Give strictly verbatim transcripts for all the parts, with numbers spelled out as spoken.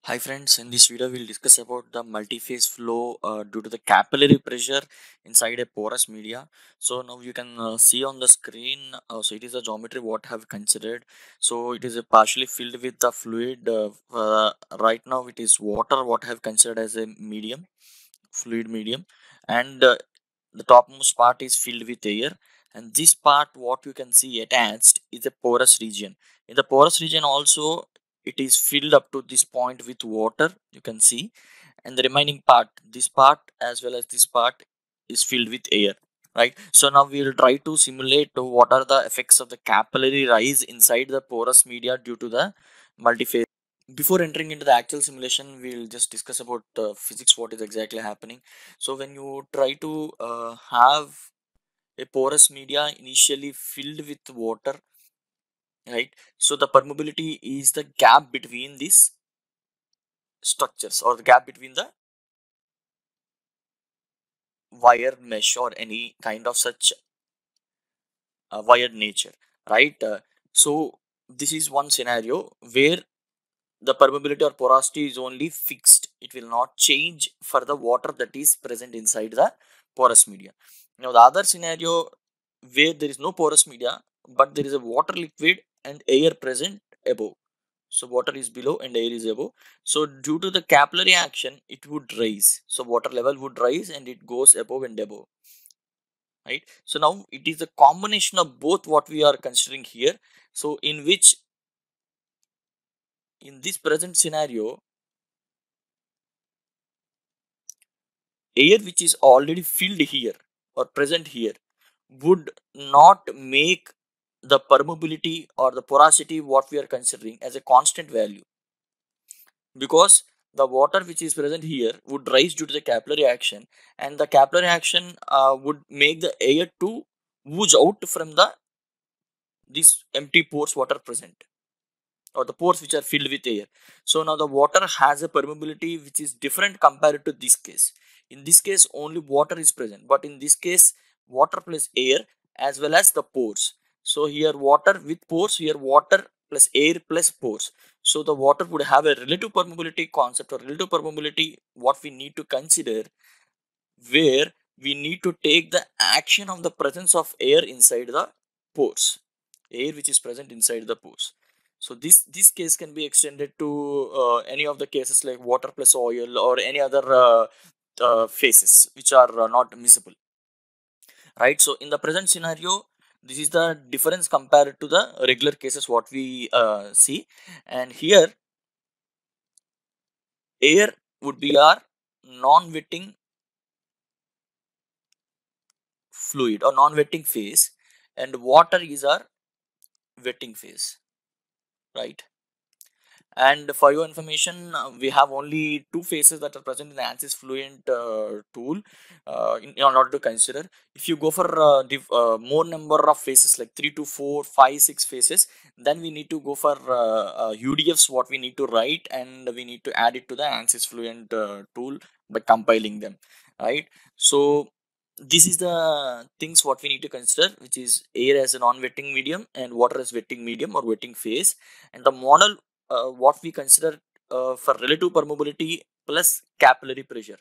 Hi friends, in this video we'll discuss about the multi-phase flow uh, due to the capillary pressure inside a porous media. So now you can uh, see on the screen, uh, so it is a geometry what I have considered. So it is a partially filled with the fluid. Uh, uh, right now it is water what I have considered as a medium, fluid medium, and uh, the topmost part is filled with air, and this part what you can see attached is a porous region. In the porous region also it is filled up to this point with water, you can see, and the remaining part, this part as well as this part, is filled with air, right? So now we will try to simulate what are the effects of the capillary rise inside the porous media due to the multiphase. Before entering into the actual simulation, we'll just discuss about uh, physics, what is exactly happening. So when you try to uh, have a porous media initially filled with water, right? So the permeability is the gap between these structures, or the gap between the wire mesh or any kind of such uh, wired nature, right? Uh, so this is one scenario where the permeability or porosity is only fixed. It will not change for the water that is present inside the porous media. Now the other scenario where there is no porous media but there is a water liquid and air present above. So water is below and air is above. So due to the capillary action it would rise. So water level would rise and it goes above and above. Right. So now it is a combination of both what we are considering here. So in which, in this present scenario, air which is already filled here or present here would not make the permeability or the porosity what we are considering as a constant value, because the water which is present here would rise due to the capillary action, and the capillary action uh, would make the air to ooze out from the these empty pores what are present, or the pores which are filled with air. So now the water has a permeability which is different compared to this case. In this case only water is present, but in this case water plus air as well as the pores. So here water with pores, here water plus air plus pores. So the water would have a relative permeability concept, or relative permeability what we need to consider, where we need to take the action of the presence of air inside the pores, air which is present inside the pores. So this this case can be extended to uh, any of the cases like water plus oil or any other uh, uh, phases which are uh, not miscible, right? So in the present scenario, this is the difference compared to the regular cases what we uh, see. And here air would be our non-wetting fluid or non-wetting phase, and water is our wetting phase, right? And for your information, uh, we have only two phases that are present in the ANSYS Fluent uh, tool uh, in, in order to consider. If you go for uh, the uh, more number of phases like three to four, five, six phases, then we need to go for uh, uh, U D Fs what we need to write, and we need to add it to the ANSYS Fluent uh, tool by compiling them, right? So this is the things what we need to consider, which is air as a non-wetting medium and water as wetting medium or wetting phase. And the model uh, what we consider uh, for relative permeability plus capillary pressure.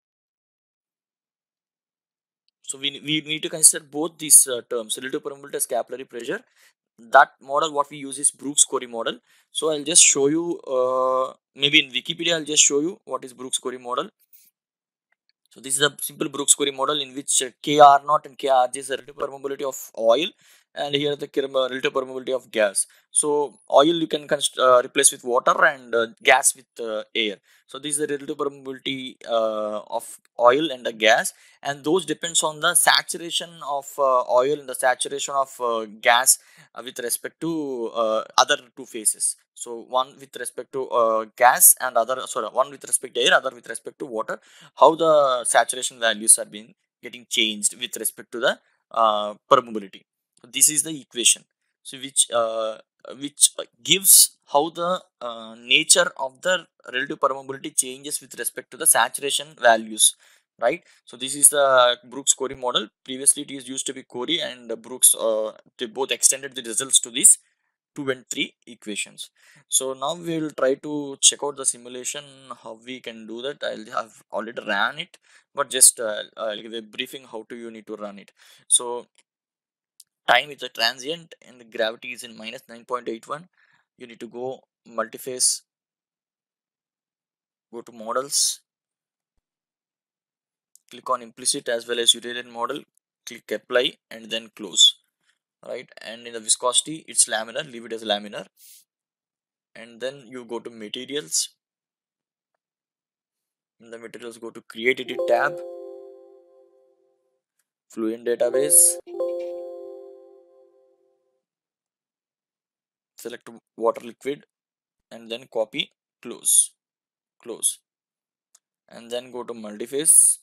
So we, we need to consider both these uh, terms, relative permeability as capillary pressure. That model what we use is Brooks-Corey model. So I'll just show you, uh, maybe in Wikipedia I'll just show you what is Brooks-Corey model. So this is a simple Brooks-Corey model in which uh, K R naught and K R G is the relative permeability of oil, and here the uh, relative permeability of gas. So oil you can uh, replace with water, and uh, gas with uh, air. So this is the relative permeability uh, of oil and the gas, and those depends on the saturation of uh, oil and the saturation of uh, gas uh, with respect to uh, other two phases. So one with respect to uh, gas, and other, sorry, one with respect to air, other with respect to water. How the saturation values are being getting changed with respect to the uh, permeability. This is the equation, so which uh, which gives how the uh, nature of the relative permeability changes with respect to the saturation values, right? So this is the Brooks-Corey model. Previously it is used to be Corey and Brooks, uh, they both extended the results to this. two and three equations. So now we will try to check out the simulation, how we can do that. I'll have already ran it, but just uh, I'll give a briefing how to you need to run it. So time is a transient and the gravity is in minus nine point eight one. You need to go multiphase, go to models, click on implicit as well as Euclidean model, click apply and then close, right? And in the viscosity it's laminar, leave it as laminar. And then you go to materials. In the materials, go to create edit tab, fluent database, select water liquid and then copy, close, close, and then go to multiphase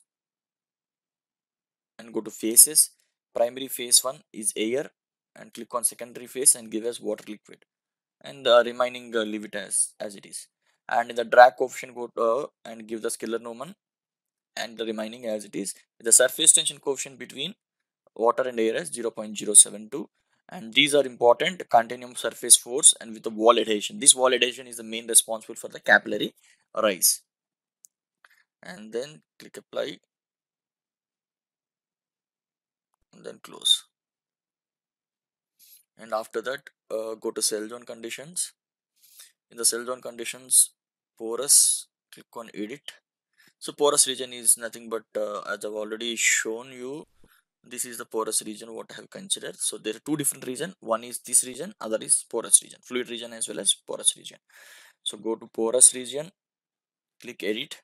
and go to phases. Primary phase one is air and click on secondary phase and give us water liquid, and the remaining uh, leave it as as it is. And in the drag coefficient, go to, uh, and give the scalar Newman and the remaining as it is. The surface tension coefficient between water and air is zero point zero seven two, and these are important continuum surface force and with the wall adhesion. This wall adhesion is the main responsible for the capillary rise. And then click apply and then close. And after that, uh, go to cell zone conditions. In the cell zone conditions, porous, click on edit. So porous region is nothing but uh, as I've already shown you, this is the porous region what I have considered. So there are two different region. One is this region, other is porous region, fluid region as well as porous region. So go to porous region, click edit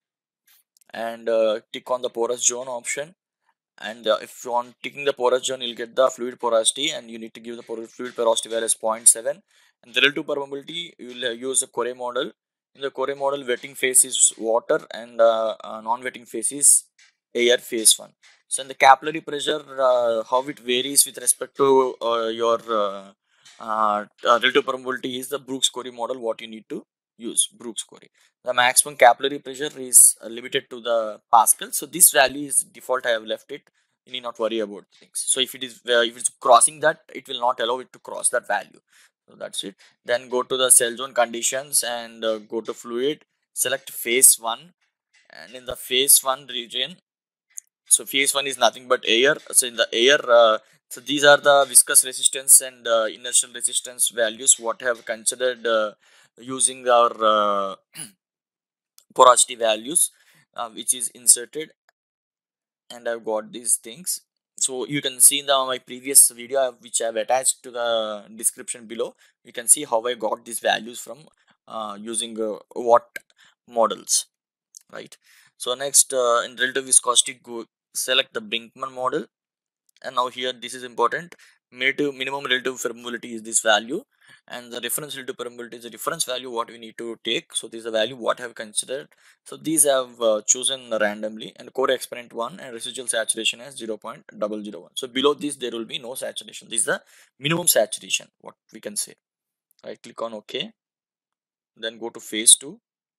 and uh, tick on the porous zone option. And uh, if you want ticking the porous zone, you'll get the fluid porosity, and you need to give the fluid porosity value as zero point seven. And the relative permeability, you will uh, use the Corey model. In the Corey model, wetting phase is water and uh, uh, non-wetting phase is air phase one. So in the capillary pressure, uh, how it varies with respect to uh, your uh, uh, uh, relative permeability is the Brooks-Corey model what you need to use. Brooks-Corey. The maximum capillary pressure is uh, limited to the Pascal. So this value is default. I have left it. You need not worry about things. So if it is uh, if it's crossing that, it will not allow it to cross that value. So that's it. Then go to the cell zone conditions and uh, go to fluid. Select phase one, and in the phase one region, so phase one is nothing but air. So in the air, uh, so these are the viscous resistance and uh, inertial resistance values what I have considered uh, using our uh, porosity values, uh, which is inserted, and I've got these things. So you can see in the my previous video which I've attached to the description below. You can see how I got these values from uh, using uh, what models, right? So next, uh, in relative viscosity, go select the Brinkman model. And now here this is important. Relative minimum relative permeability is this value, and the reference relative permeability is the reference value what we need to take. So this is the value what I have considered. So these I have uh, chosen randomly, and core exponent one and residual saturation as zero point zero zero one. So below this there will be no saturation. This is the minimum saturation what we can say. I click on OK, then go to phase two,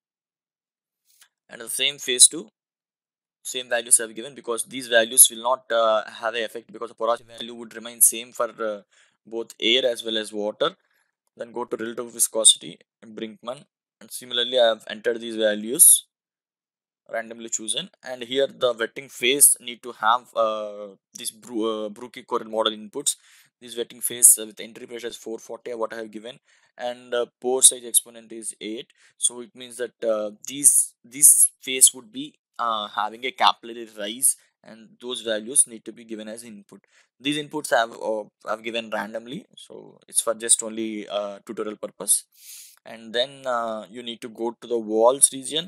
and the same phase two, same values have given, because these values will not uh, have an effect, because the porosity value would remain same for uh, both air as well as water. Then go to relative viscosity and Brinkman, and similarly I have entered these values randomly chosen. And here the wetting phase need to have uh, this Bru uh, Brooke Corel model inputs. This wetting phase uh, with entry pressure is four forty what I have given, and uh, pore size exponent is eight. So it means that uh, these this phase would be uh, having a capillary rise, and those values need to be given as input. These inputs have uh, have given randomly, so it's for just only uh, tutorial purpose. And then uh, you need to go to the walls region.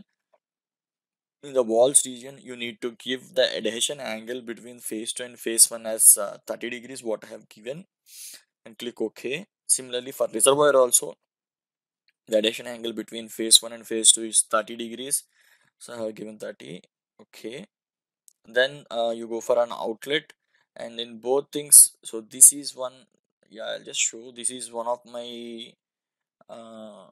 In the walls region, you need to give the adhesion angle between phase two and phase one as uh, thirty degrees what I have given, and click OK. Similarly for reservoir also, the adhesion angle between phase one and phase two is thirty degrees, so I have given thirty. Okay, then uh, you go for an outlet, and in both things, so this is one, yeah, I'll just show. This is one of my uh,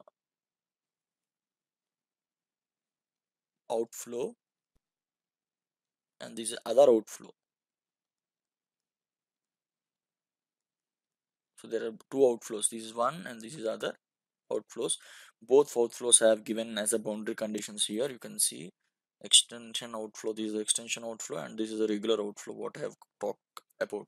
outflow, and this is other outflow. So there are two outflows. This is one and this is other outflows. Both outflows have given as a boundary conditions here. You can see extension outflow. This is the extension outflow and this is a regular outflow what I have talked about.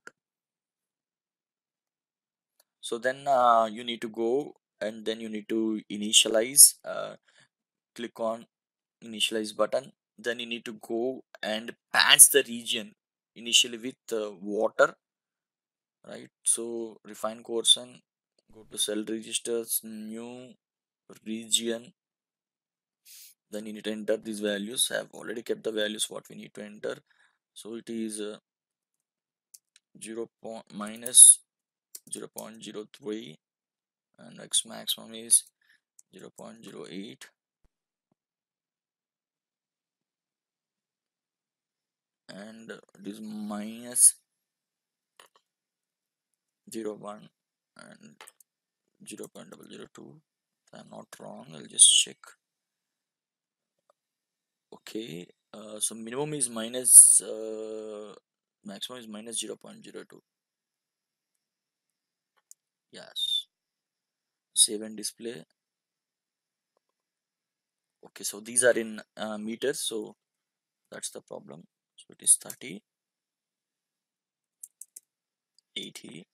So then uh, you need to go and then you need to initialize. Uh, click on initialize button. Then you need to go and patch the region initially with uh, water, right? So refine course and go to cell registers, new region. Then you need to enter these values. I have already kept the values what we need to enter. So it is uh, zero point minus zero point zero three and x maximum is zero point zero eight and it is minus zero one and zero point zero zero two. If I'm not wrong, I'll just check. Okay, uh, so minimum is minus uh, maximum is minus zero point zero two. Yes, save and display. Okay, so these are in uh, meters, so that's the problem. So it is thirty, eighty,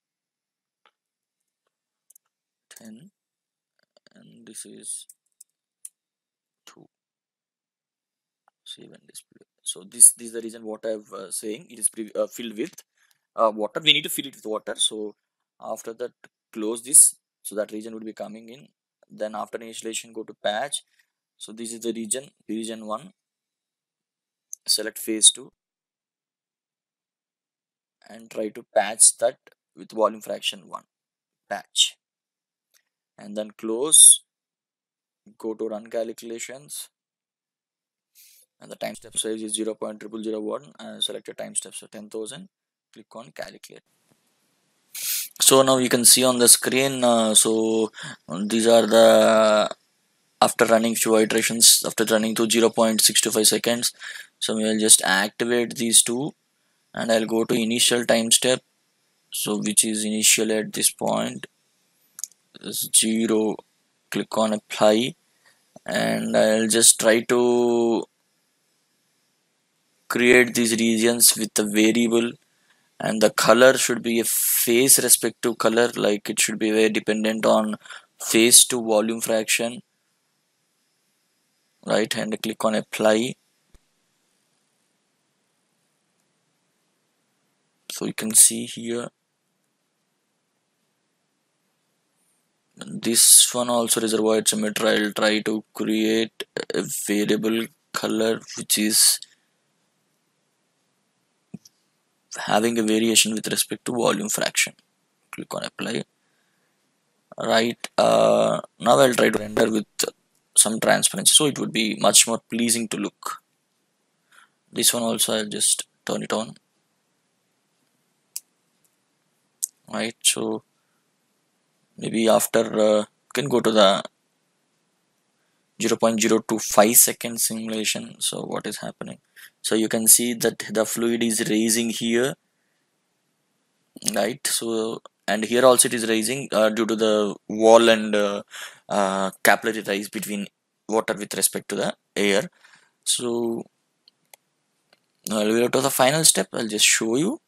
ten, and this is two. Save and display. So this, this is the reason what I'm uh, saying. It is pre uh, filled with uh, water. We need to fill it with water. So after that, close this. So that region would be coming in. Then after initialization, go to patch. So this is the region, region one. Select phase two and try to patch that with volume fraction one. Patch. And then close. Go to run calculations. And the time step size is zero point zero zero zero one. And select a time step, so ten thousand. Click on calculate. So now you can see on the screen. Uh, so these are the after running few iterations, after running to zero point six two five seconds. So we will just activate these two and I'll go to initial time step, so which is initial at this point is zero. Click on apply and I'll just try to create these regions with the variable, and the color should be a phase respective color, like it should be very dependent on phase to volume fraction, right? And click on apply. So you can see here this one also reservoir emitter. I'll try to create a variable color which is having a variation with respect to volume fraction. Click on apply. Right, uh, now I'll try to render with some transparency so it would be much more pleasing to look. This one also I'll just turn it on. Right, so maybe after uh, you can go to the zero point zero two five second simulation. So what is happening? So you can see that the fluid is raising here, right? So and here also it is rising uh, due to the wall and uh, uh, capillary rise between water with respect to the air. So I'll go to the final step. I'll just show you.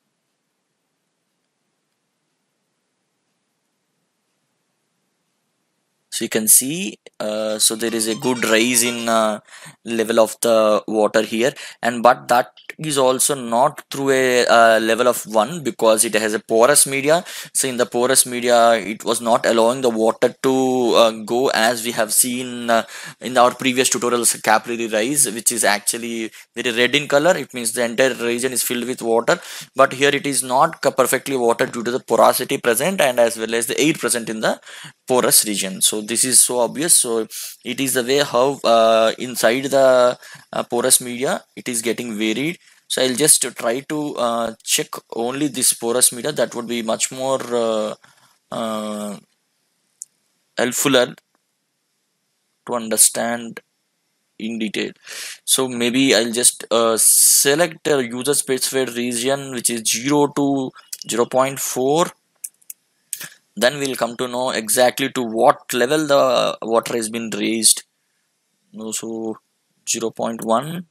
So you can see uh, so there is a good rise in uh, level of the water here, and but that is also not through a uh, level of one because it has a porous media. So in the porous media it was not allowing the water to uh, go as we have seen uh, in our previous tutorials, capillary rise, which is actually very red in color. It means the entire region is filled with water, but here it is not perfectly water due to the porosity present and as well as the air present in the porous region. So this is so obvious. So it is the way how uh, inside the uh, porous media it is getting varied. So I'll just try to uh, check only this porous media. That would be much more uh, uh, helpful to understand in detail. So maybe I'll just uh, select a user specified region which is zero to zero point four then we'll come to know exactly to what level the water has been raised. No, so zero point one,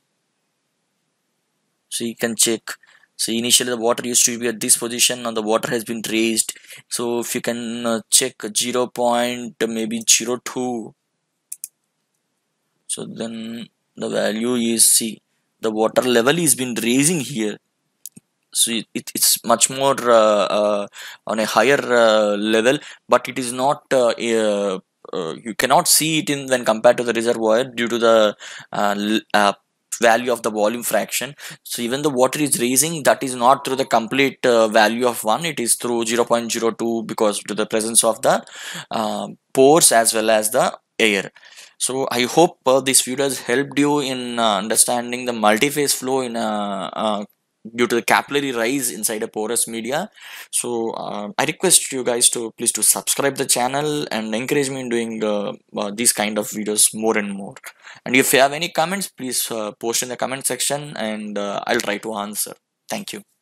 so you can check. So initially the water used to be at this position, now the water has been raised. So if you can uh, check zero point maybe zero two, so then the value is, see, the water level is been raising here. So it, it- it's much more uh, uh, on a higher uh, level, but it is not uh, uh, uh, you cannot see it in when compared to the reservoir due to the uh, l- uh, value of the volume fraction. So even the water is raising, that is not through the complete uh, value of one, it is through zero point zero two, because to the presence of the uh, pores as well as the air. So I hope uh, this video has helped you in uh, understanding the multi-phase flow in a uh, due to the capillary rise inside a porous media. So uh, I request you guys to please to subscribe the channel and encourage me in doing uh, uh, these kind of videos more and more. And if you have any comments, please uh, post in the comment section, and uh, I'll try to answer. Thank you.